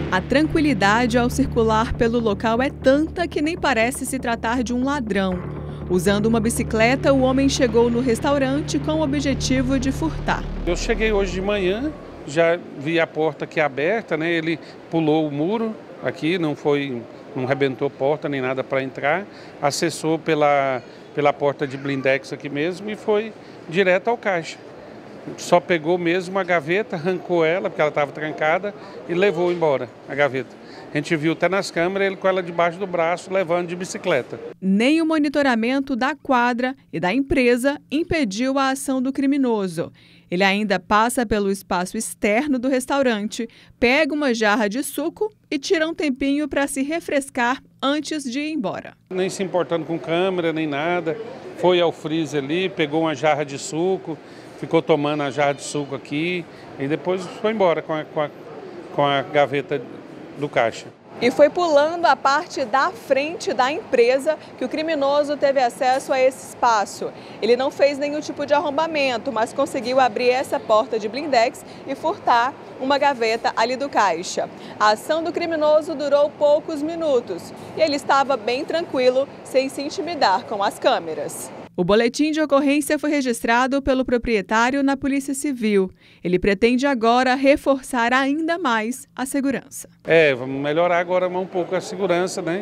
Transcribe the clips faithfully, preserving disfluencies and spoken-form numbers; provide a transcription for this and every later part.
A tranquilidade ao circular pelo local é tanta que nem parece se tratar de um ladrão. Usando uma bicicleta, o homem chegou no restaurante com o objetivo de furtar. Eu cheguei hoje de manhã, já vi a porta aqui aberta, né? Ele pulou o muro aqui, não foi, não rebentou porta nem nada para entrar, acessou pela, pela porta de blindex aqui mesmo e foi direto ao caixa. Só pegou mesmo a gaveta, arrancou ela, porque ela estava trancada, e levou embora a gaveta. A gente viu até nas câmeras ele com ela debaixo do braço, levando de bicicleta. Nem o monitoramento da quadra e da empresa impediu a ação do criminoso. Ele ainda passa pelo espaço externo do restaurante, pega uma jarra de suco e tira um tempinho para se refrescar antes de ir embora. Nem se importando com câmera, nem nada. Foi ao freezer ali, pegou uma jarra de suco, ficou tomando a jarra de suco aqui e depois foi embora com a, com a, com a gaveta do caixa. E foi pulando a parte da frente da empresa que o criminoso teve acesso a esse espaço. Ele não fez nenhum tipo de arrombamento, mas conseguiu abrir essa porta de blindex e furtar uma gaveta ali do caixa. A ação do criminoso durou poucos minutos e ele estava bem tranquilo, sem se intimidar com as câmeras. O boletim de ocorrência foi registrado pelo proprietário na Polícia Civil. Ele pretende agora reforçar ainda mais a segurança. É, vamos melhorar agora um pouco a segurança, né?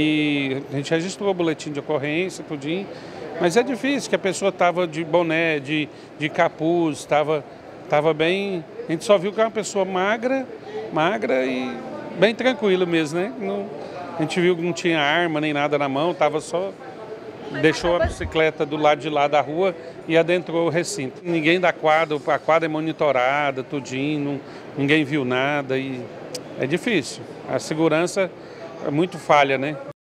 E a gente registrou o boletim de ocorrência, tudinho. Mas é difícil, que a pessoa estava de boné, de, de capuz, estava tava bem... A gente só viu que é uma pessoa magra, magra e bem tranquila mesmo, né? Não, a gente viu que não tinha arma nem nada na mão, estava só... Deixou a bicicleta do lado de lá da rua e adentrou o recinto. Ninguém da quadra, a quadra é monitorada, tudinho, não, ninguém viu nada e é difícil. A segurança é muito falha, né?